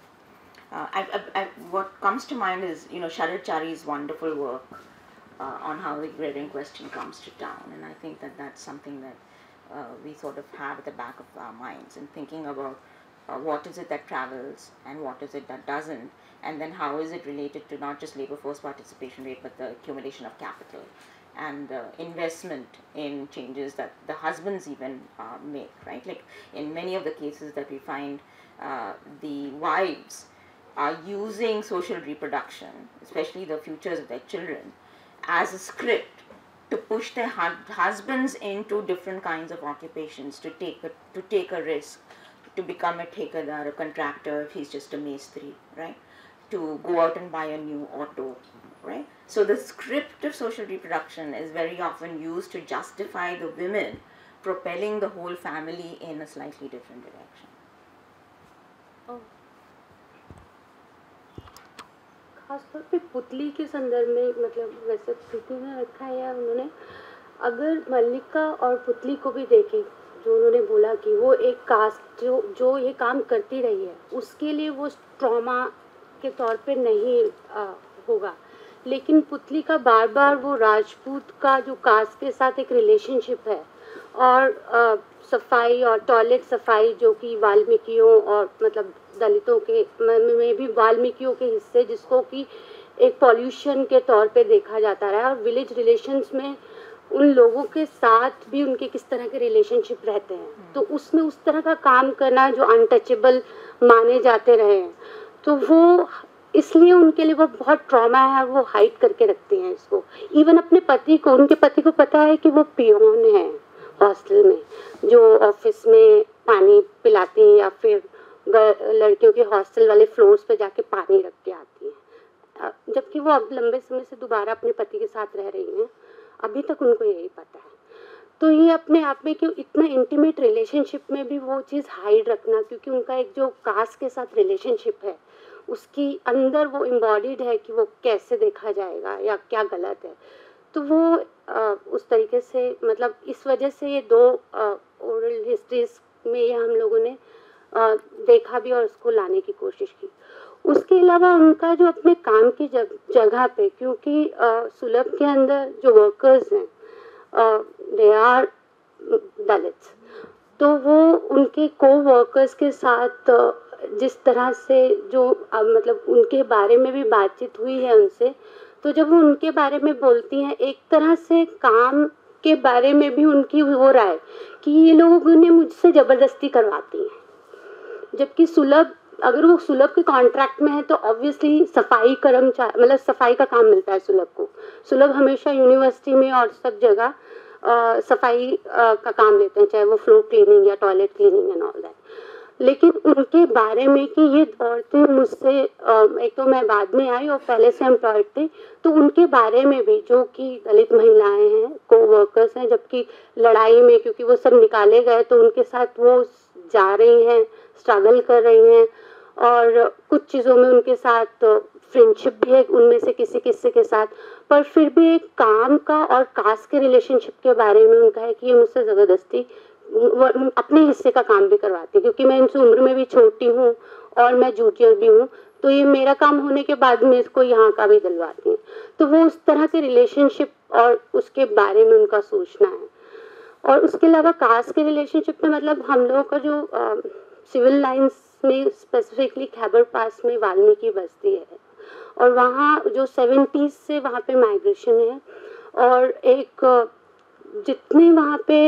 Uh, I, I, I, what comes to mind is, you know, Sharad Chari's wonderful work uh, on how the agrarian question comes to town, and I think that that's something that uh, we sort of have at the back of our minds in thinking about uh, what is it that travels and what is it that doesn't, and then how is it related to not just labor force participation rate but the accumulation of capital and the investment in changes that the husbands even uh, make, right? Like in many of the cases that we find, uh, the wives are using social reproduction, especially the futures of their children, as a script to push their hu- husbands into different kinds of occupations, to take a, to take a risk, to become a ठेकेदार, a contractor if he's just a mestri, right? To go out and buy a new auto, right? So the script of social reproduction is very often used to justify the women propelling the whole family in a slightly different direction. Oh. खासतौर पे पुतली के संदर्भ में, मतलब वैसे स्थिति में रखा है उन्होंने, अगर मल्लिका और पुतली को भी देखें, जो उन्होंने बोला कि वो एक कास्ट जो जो ये काम करती रही है उसके लिए वो ट्रॉमा के तौर पे नहीं आ, होगा, लेकिन पुतली का बार बार वो राजपूत का जो कास्ट के साथ एक रिलेशनशिप है और आ, सफाई और टॉयलेट सफाई जो कि वाल्मीकियों और मतलब दलितों के में भी वाल्मीकियों के हिस्से जिसको कि एक पॉल्यूशन के तौर पे देखा जाता रहा है, और विलेज रिलेशंस में उन लोगों के साथ भी उनके किस तरह के रिलेशनशिप रहते हैं, तो उसमें उस तरह का काम करना जो अनटचेबल माने जाते रहे हैं, तो वो इसलिए उनके लिए वो बहुत ट्रॉमा है, वो हाइड करके रखते हैं इसको। इवन अपने पति को, उनके पति को पता है कि वो पियोन है हॉस्टल में, जो ऑफिस में पानी पिलाती हैं या फिर लड़कियों के हॉस्टल वाले फ्लोर्स पे जाके पानी रख के आती हैं, जबकि वो अब लंबे समय से दोबारा अपने पति के साथ रह रही हैं, अभी तक उनको यही पता है। तो ये अपने आप में क्यों इतना इंटीमेट रिलेशनशिप में भी वो चीज़ हाइड रखना, क्योंकि उनका एक जो कास्ट के साथ रिलेशनशिप है उसकी अंदर वो एम्बॉडीड है कि वो कैसे देखा जाएगा या क्या गलत है, तो वो आ, उस तरीके से, मतलब इस वजह से ये दो ओरल हिस्ट्रीज में ये हम लोगों ने आ, देखा भी और उसको लाने की कोशिश की। उसके अलावा उनका जो अपने काम की जग, जगह पे, क्योंकि सुलभ के अंदर जो वर्कर्स हैं दे आर दलित्स, तो वो उनके को वर्कर्स के साथ जिस तरह से जो आ, मतलब उनके बारे में भी बातचीत हुई है उनसे, तो जब वो उनके बारे में बोलती हैं एक तरह से काम के बारे में भी उनकी हो रहा है कि ये लोगों ने मुझसे ज़बरदस्ती करवाती हैं, जबकि सुलभ अगर वो सुलभ के कॉन्ट्रैक्ट में है तो ऑब्वियसली सफाई कर्मचारी, मतलब सफाई का काम मिलता है सुलभ को। सुलभ हमेशा यूनिवर्सिटी में और सब जगह सफाई आ, का काम लेते हैं, चाहे वो फ्लोर क्लीनिंग या toilet cleaning and all that. लेकिन उनके बारे में कि ये औरतें मुझसे, एक तो मैं बाद में आई और पहले से एम्प्लॉयड थे, तो उनके बारे में भी जो कि दलित महिलाएं हैं, को वर्कर्स हैं, जबकि लड़ाई में क्योंकि वो सब निकाले गए तो उनके साथ वो जा रही हैं, स्ट्रगल कर रही हैं, और कुछ चीज़ों में उनके साथ फ्रेंडशिप भी है उनमें से किसी किसी के साथ, पर फिर भी एक काम का और कास्ट के रिलेशनशिप के बारे में उनका है कि ये मुझसे ज़बरदस्ती अपने हिस्से का काम भी करवाती, क्योंकि मैं इनसे उम्र में भी छोटी हूँ और मैं जूनियर भी हूँ, तो ये मेरा काम होने के बाद में इसको यहाँ का भी दिलवाती हैं। तो वो उस तरह के रिलेशनशिप और उसके बारे में उनका सोचना है। और उसके अलावा कास्ट के रिलेशनशिप में, मतलब हम लोगों का जो सिविल लाइंस में स्पेसिफिकली खैबर पास में वाल्मीकि बस्ती है, और वहाँ जो सेवेंटीज़ से वहाँ पे माइग्रेशन है, और एक जितने वहाँ पे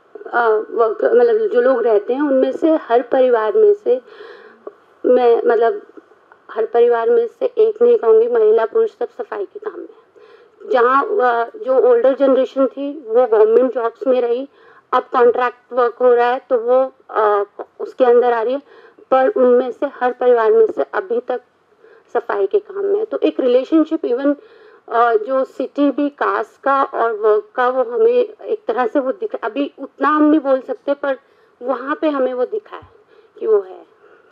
मतलब जो लोग रहते हैं उनमें से हर परिवार में से मैं मतलब हर परिवार में से एक नहीं कहूँगी, महिला पुरुष सब सफाई के काम में। जहाँ जो ओल्डर जनरेशन थी वो गवर्नमेंट जॉब्स में रही, अब कॉन्ट्रैक्ट वर्क हो रहा है तो वो आ, उसके अंदर आ रही है, पर उनमें से हर परिवार में से अभी तक सफाई के काम में है। तो एक रिलेशनशिप इवन जो सिटी भी कास्ट का और वर्क का वो हमें एक तरह से वो दिखा, अभी उतना हम नहीं बोल सकते पर वहाँ पे हमें वो दिखा है कि वो है।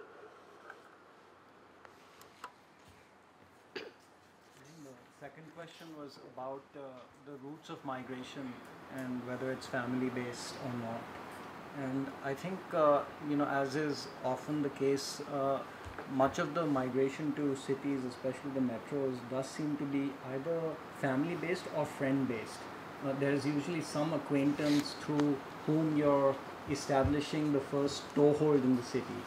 Second question was about uh, the roots of migration and whether it's family based or not. And I think, uh, you know, as is often the case, uh, much of the migration to cities, especially the metros, does seem to be either family based or friend based. Uh, there is usually some acquaintance through whom you're establishing the first toehold in the city.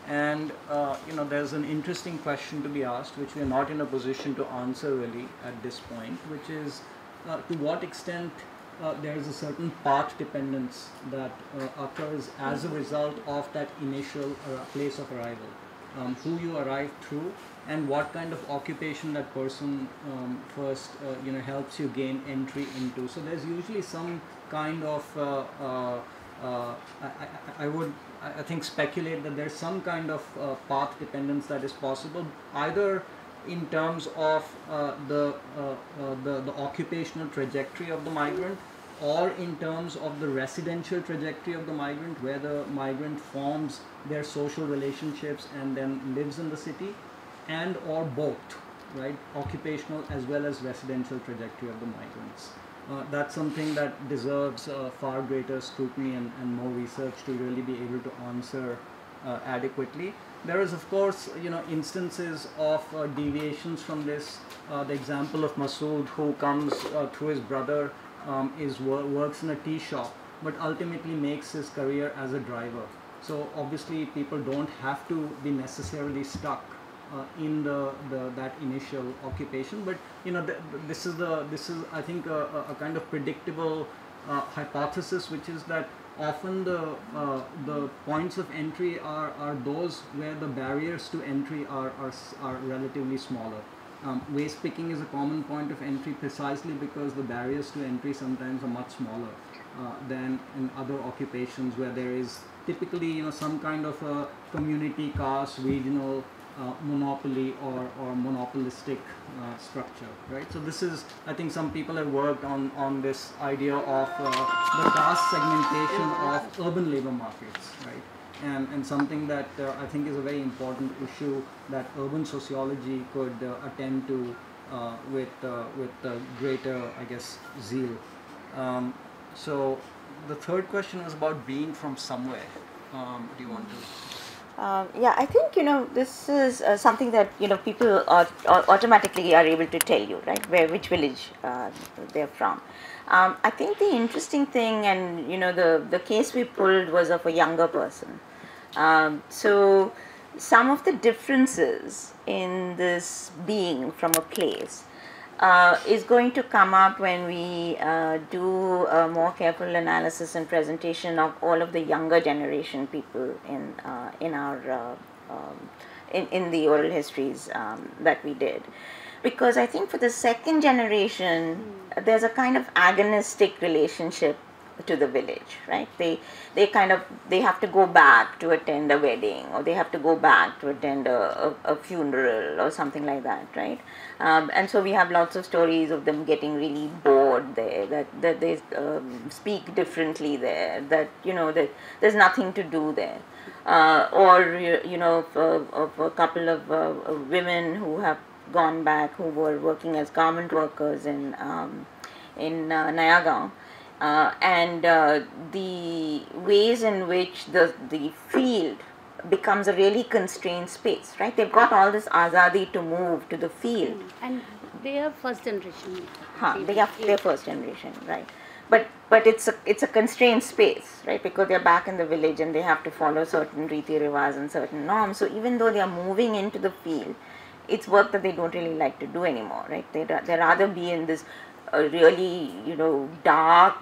And uh, you know, there's an interesting question to be asked, which we are not in a position to answer really at this point, which is uh, to what extent uh, there is a certain path dependence that uh, occurs as a result of that initial uh, place of arrival, um, who you arrive through, and what kind of occupation that person um, first uh, you know helps you gain entry into. So there's usually some kind of uh, uh, uh, I, I, I would I think speculate that there's some kind of uh, path dependence that is possible, either in terms of uh, the, uh, uh, the the occupational trajectory of the migrant, or in terms of the residential trajectory of the migrant, where the migrant forms their social relationships and then lives in the city, and or both, right? Occupational as well as residential trajectory of the migrants. Uh, that's something that deserves uh, far greater scrutiny and, and more research to really be able to answer uh, adequately. There is, of course, you know, instances of uh, deviations from this. Uh, the example of Masood, who comes uh, through his brother, um, is wor works in a tea shop, but ultimately makes his career as a driver. So obviously, people don't have to be necessarily stuck Uh, in the, the that initial occupation, but you know th this is the this is I think a, a kind of predictable uh, hypothesis, which is that often the uh, the points of entry are are those where the barriers to entry are are, are relatively smaller. Um, waste picking is a common point of entry precisely because the barriers to entry sometimes are much smaller uh, than in other occupations where there is typically you know some kind of a community, caste, regional Uh, monopoly or, or monopolistic uh, structure, right? So this is, I think some people have worked on, on this idea of uh, the caste segmentation of urban labor markets, right? And, and something that uh, I think is a very important issue that urban sociology could uh, attend to uh, with, uh, with uh, greater, I guess, zeal. Um, so the third question was about being from somewhere. Um, do you want to? Uh, yeah, I think, you know, this is uh, something that, you know, people are, are automatically are able to tell you, right, where, which village uh, they're from. Um, I think the interesting thing, and, you know, the, the case we pulled was of a younger person. Um, so some of the differences in this being from a place Uh, is going to come up when we uh, do a more careful analysis and presentation of all of the younger generation people in uh, in our uh, um, in in the oral histories um, that we did, because I think for the second generation mm. there's a kind of agonistic relationship to the village, right? They they kind of they have to go back to attend a wedding, or they have to go back to attend a, a, a funeral or something like that, right? Um, and so we have lots of stories of them getting really bored there, that that they um, speak differently there, that you know that there's nothing to do there, uh, or you know of, of a couple of uh, women who have gone back, who were working as garment workers in um, in uh, Nayagaon. Uh, and uh, the ways in which the the field becomes a really constrained space, right? They've got all this azadi to move to the field. And they are first generation. Huh, they are their first generation, right? But but it's a it's a constrained space, right? Because they're back in the village and they have to follow certain riti rivas and certain norms. So even though they are moving into the field, it's work that they don't really like to do anymore, right? They they rather be in this uh, really you know dark,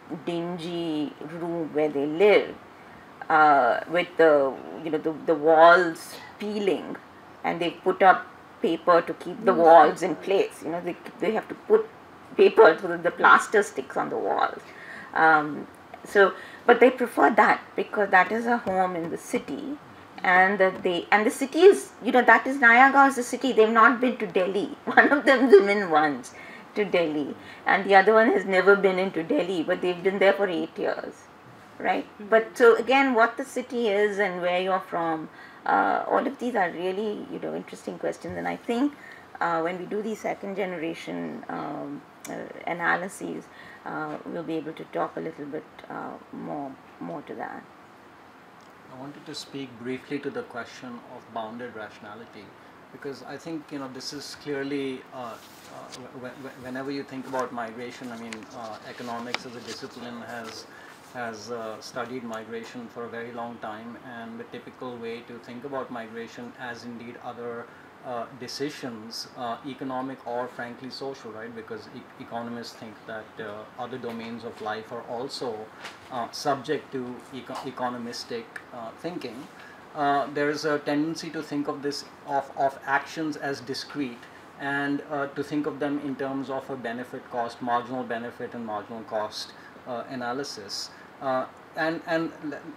dingy room where they live, uh, with the you know the, the walls peeling, and they put up paper to keep the walls in place. You know they they have to put paper so that the plaster sticks on the walls. Um, so, but they prefer that because that is a home in the city, and that they and the city is you know that is Nayagaon is the city. They've not been to Delhi. One of them been once to Delhi, and the other one has never been into Delhi, but they've been there for eight years, right? Mm-hmm. But so again, what the city is and where you're from, uh, all of these are really you know interesting questions, and I think uh, when we do these second generation um, uh, analyses, uh, we'll be able to talk a little bit uh, more more to that. I wanted to speak briefly to the question of bounded rationality, because I think you know this is clearly uh, uh, wh whenever you think about migration, I mean uh, economics as a discipline has has uh, studied migration for a very long time, and the typical way to think about migration, as indeed other uh, decisions, uh, economic or frankly social, right? Because e economists think that uh, other domains of life are also uh, subject to eco economistic uh, thinking. Uh, there is a tendency to think of this of, of actions as discrete, and uh, to think of them in terms of a benefit cost, marginal benefit and marginal cost uh, analysis. Uh, and and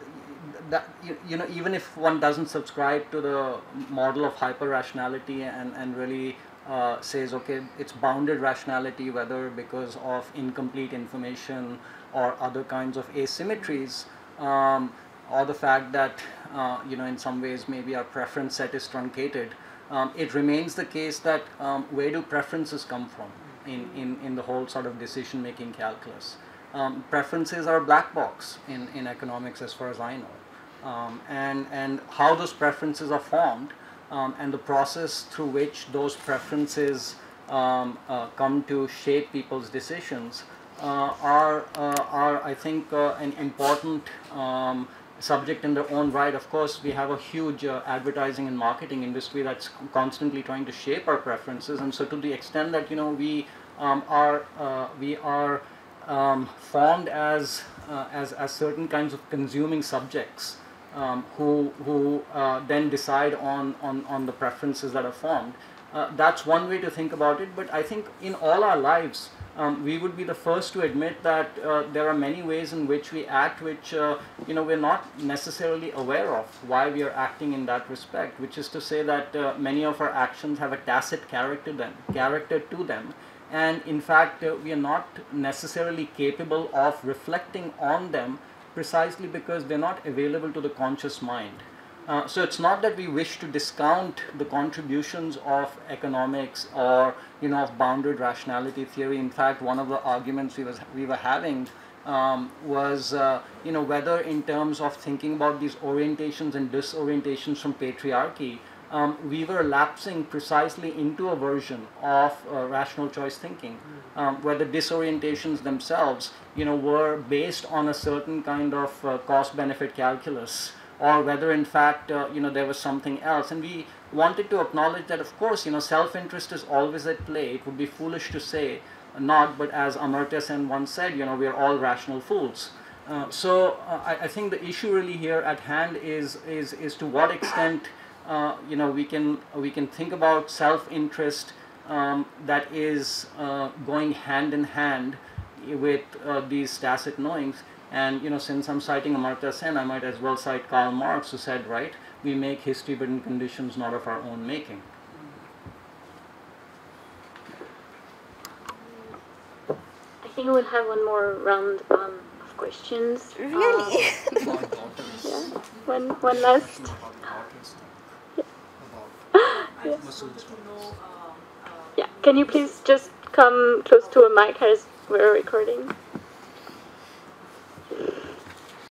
that, you, you know, even if one doesn't subscribe to the model of hyper-rationality and, and really uh, says, okay, it's bounded rationality, whether because of incomplete information or other kinds of asymmetries, um, or the fact that, uh, you know, in some ways maybe our preference set is truncated, um, it remains the case that um, where do preferences come from in, in, in the whole sort of decision-making calculus? Um, preferences are a black box in, in economics as far as I know. Um, and, and how those preferences are formed um, and the process through which those preferences um, uh, come to shape people's decisions uh, are, uh, are, I think, uh, an important um, subject in their own right. Of course, we have a huge uh, advertising and marketing industry that's constantly trying to shape our preferences, and so to the extent that, you know, we um, are, uh, we are Um, formed as, uh, as as certain kinds of consuming subjects um, who who uh, then decide on, on on the preferences that are formed. Uh, that's one way to think about it. But I think in all our lives, um, we would be the first to admit that uh, there are many ways in which we act, which uh, you know, we're not necessarily aware of why we are acting in that respect. Which is to say that uh, many of our actions have a tacit character them character to them. And in fact, uh, we are not necessarily capable of reflecting on them precisely because they're not available to the conscious mind. Uh, so it's not that we wish to discount the contributions of economics or, you know, of bounded rationality theory. In fact, one of the arguments we, was, we were having um, was, uh, you know, whether in terms of thinking about these orientations and disorientations from patriarchy, Um, we were lapsing precisely into a version of uh, rational choice thinking, um, where the disorientations themselves, you know, were based on a certain kind of uh, cost-benefit calculus, or whether in fact, uh, you know, there was something else. And we wanted to acknowledge that, of course, you know, self-interest is always at play. It would be foolish to say not, but as Amartya Sen once said, you know, we are all rational fools. Uh, so uh, I, I think the issue really here at hand is is is to what extent Uh, you know, we can we can think about self-interest um, that is uh, going hand in hand with uh, these tacit knowings. And, you know, since I'm citing Amartya Sen, I might as well cite Karl Marx, who said, right, we make history but in conditions not of our own making. I think we'll have one more round um, of questions. Really? Um, yeah. One one last. Yes. Yeah, can you please just come close to a mic as we're recording?